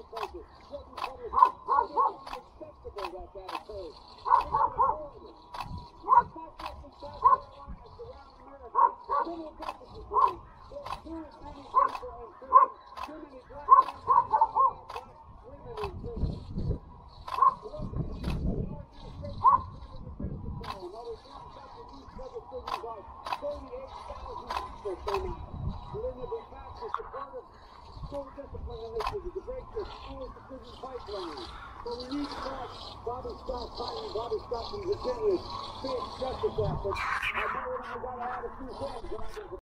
Bobby Scott from Virginia. Big justice effort. I know that I got to add a few things.